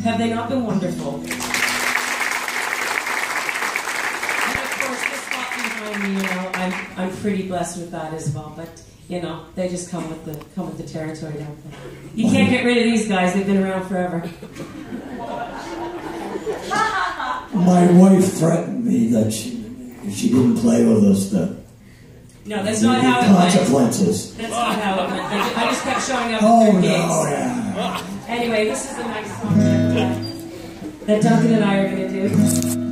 Have they not been wonderful? And of course, this spot behind me, you know, I'm pretty blessed with that as well. But you know, they just come with the territory, don't they? You can't get rid of these guys; they've been around forever. My wife threatened me that if she didn't play with us, that no, that's not how it consequences. Went. That's not how it went. I just kept showing up at their gigs. Yeah. Anyway, this is a nice song that Duncan and I are going to do.